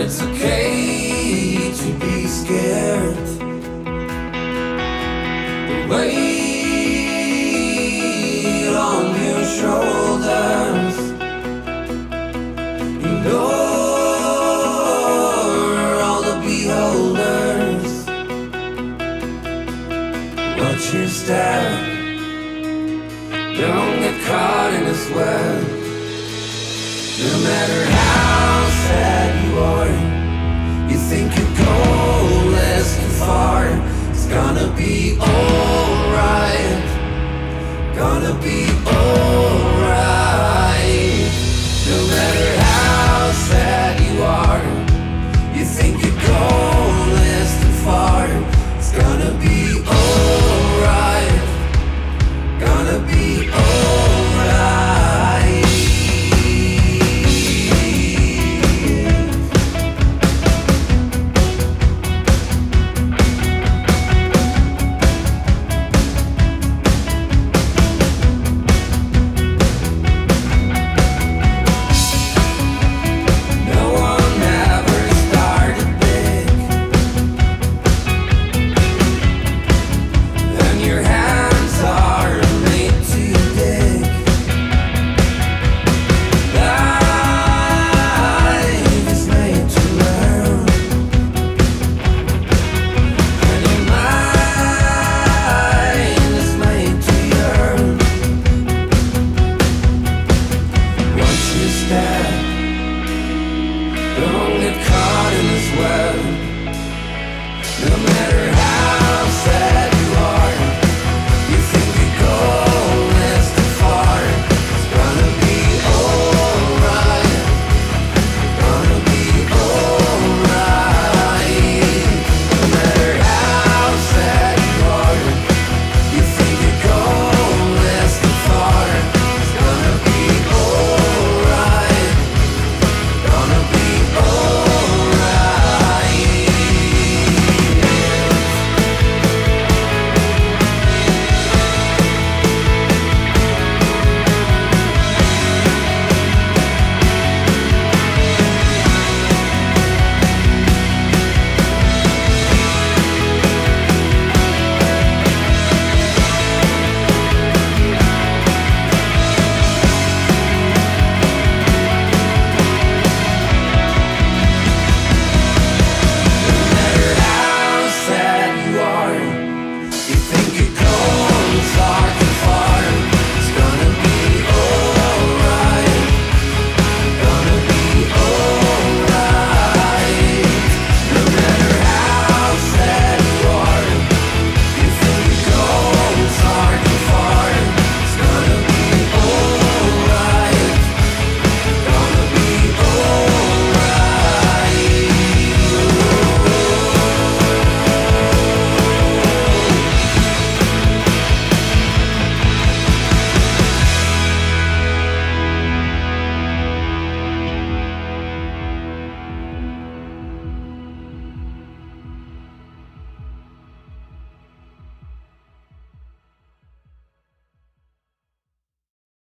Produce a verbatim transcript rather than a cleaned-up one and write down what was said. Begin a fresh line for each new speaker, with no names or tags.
it's okay to be scared. The weight on your shoulders, ignore all the beholders. Watch your step, don't get caught in this web. No matter how sad you are, you think you go less than far. It's gonna be alright, gonna be alright. No matter how sad you are, you think you go less than far. It's gonna be alright, gonna be alright. Don't get caught in this web. No matter how